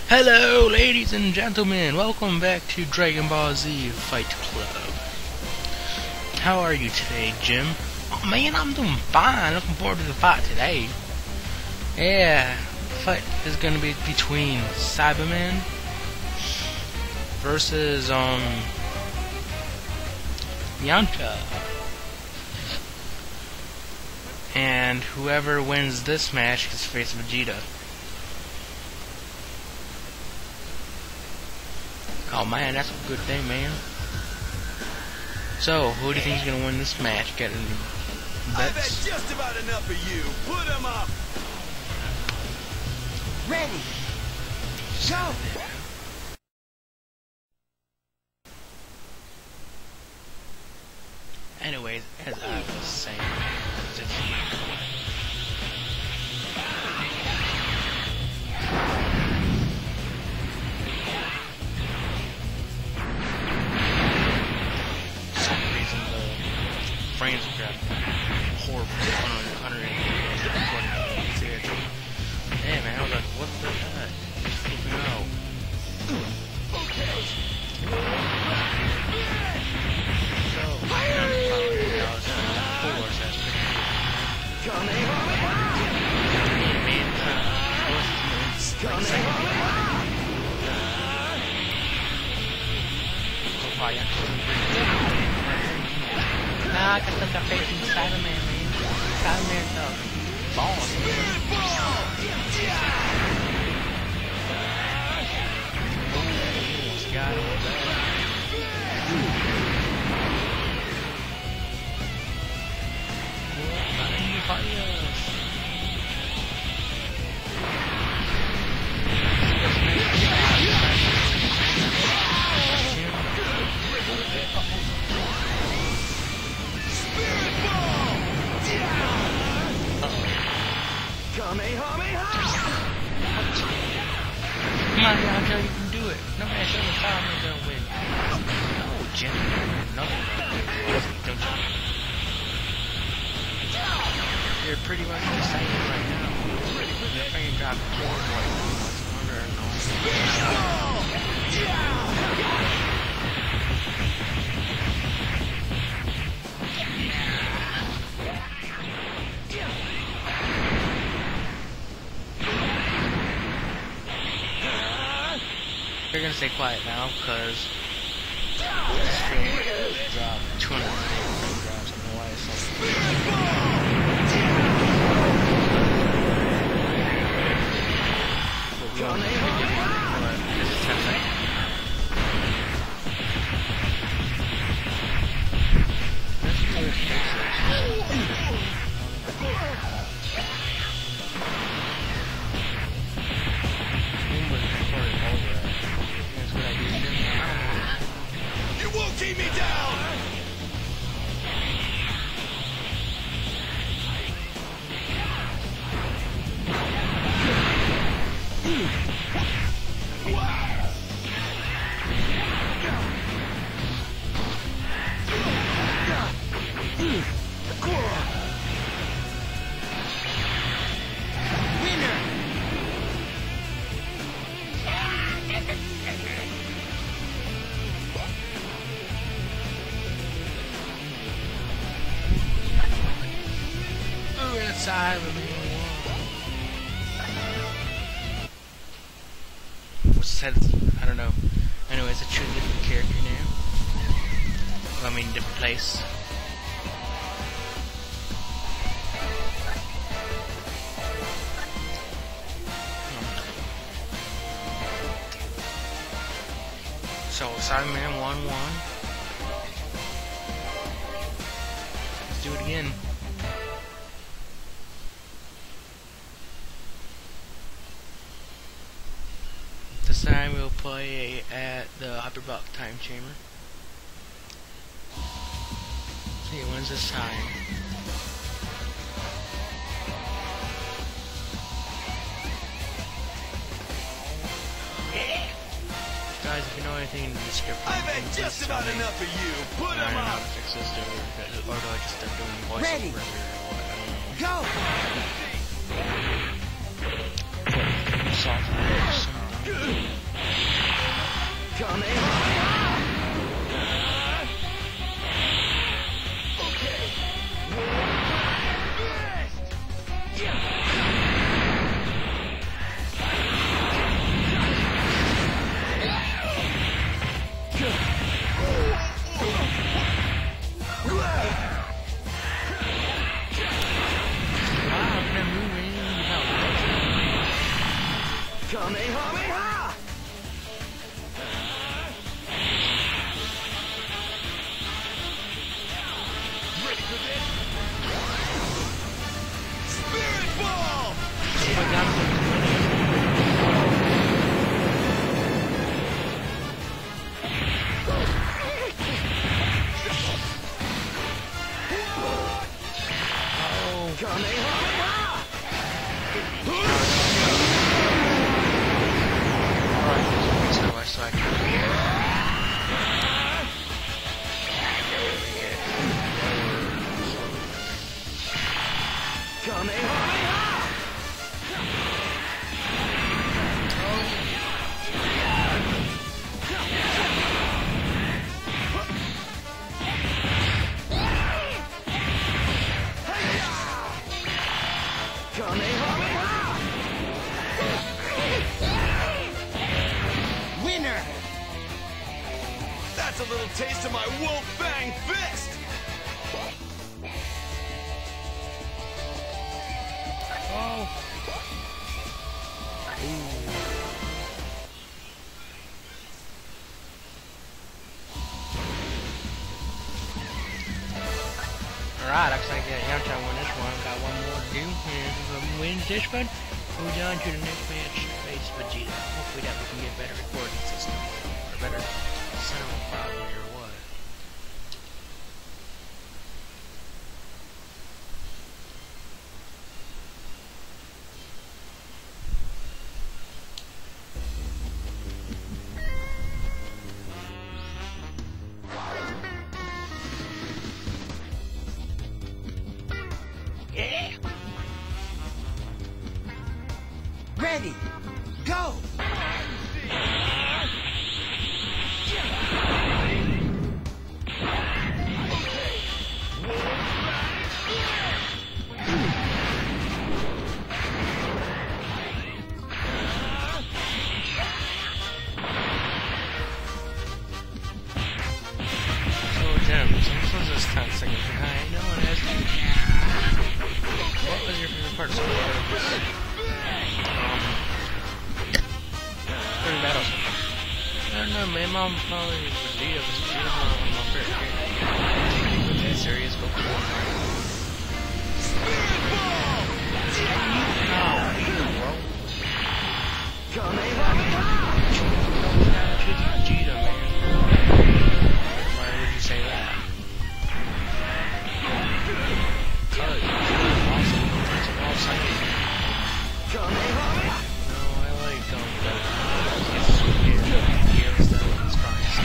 Hello, ladies and gentlemen. Welcome back to Dragon Ball Z Fight Club. How are you today, Jim? Oh man, I'm doing fine. Looking forward to the fight today. Yeah, the fight is gonna be between Saibaman versus Yamcha. And whoever wins this match gets to face Vegeta. Oh man, that's a good thing, man. So, who do you think is gonna win this match? Got any bets? I've had just about enough of you. Put him up. Ready. Go. Anyways, as I was saying, frames are grabbing horrible. Yeah, man, I was like, what the heck? Just flipping out. So, I'm following it out. Of course, that's pretty cool. Nah, I got the face in Saibaman, man. Saibaman's the boss. Almost got him with that. Come on, Yamcha, you can do it. No man, show me time you're gonna win. No, Jim, nothing. Don't you? You're pretty much the same right now. Your frame dropped forward like under and You're gonna stay quiet now, because this frame dropped 200 frame drops. I don't know why it's so. But this is 10 seconds. You won't keep me down. What's said? I don't know. Anyways, I choose a different character now. I mean, different place. So, Saibaman 1-1. Let's do it again. This time we'll play at the Hyperbolic Time Chamber. See who wins this time. Guys, if you know anything in the description, I've had just about enough of you. Put him up. Fix this, or do I just start doing Ready. voiceover or what? I don't know. Go. Software or something. Winner! That's a little taste of my Wolf Fang Fist! Oh. Alright, looks like Yamcha won this one. Got one more to do. And if he wins this one, move on to the next match, face Vegeta. Hopefully that we can get better recording system. Or better sound probably, or what. Ready, go! This was just 10 seconds behind. No one has to. What was your favorite part so far? Certain battles. I don't know, man. Mom probably Vegeta was Vegeta one of my favorite characters. With that serious go for it. Choose Vegeta, man. Why would you say that? Cut. Awesome. It's an all-sight. No, I like heroes that one's Christ.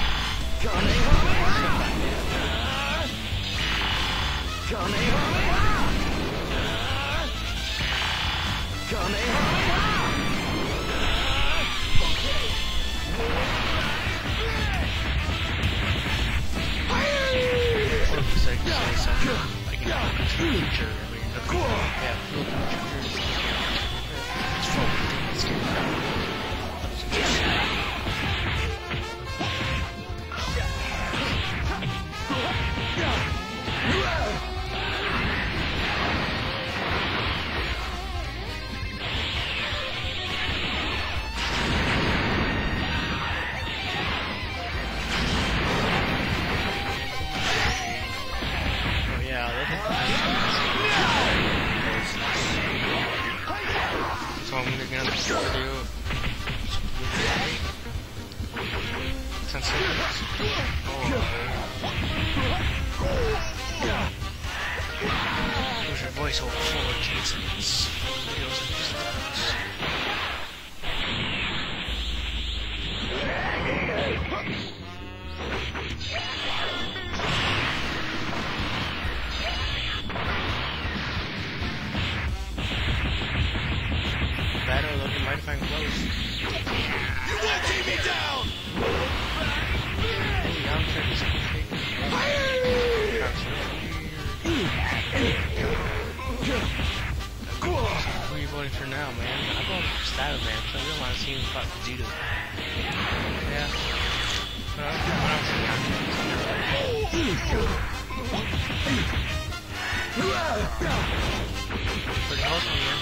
Or if I could say something like in the future, I mean, the future, yeah, it's forward, it's good. So I'm gonna get this video. Since there's your voiceover for Jason's videos and stuff. Battle looking mighty fine close. You won't keep me down! Who are you voting for now, man? I'm voting for Saibaman because I really want to see him fight Vegeta. Yeah. But I don't see Yamcha. Pretty close one here.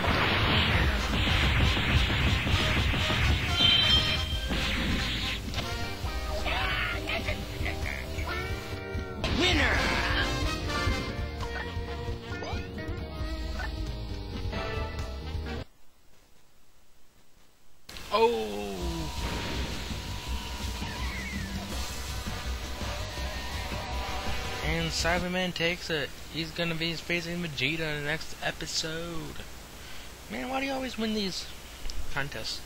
Winner! Oh! And Saibaman takes it. He's gonna be facing Vegeta in the next episode. Man, why do you always win these contests?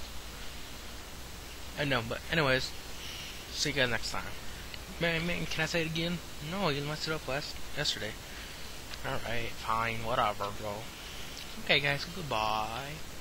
I know, but anyways, see you guys next time. Man, can I say it again? No, you messed it up yesterday. Alright, fine, whatever, bro. Okay, guys, goodbye.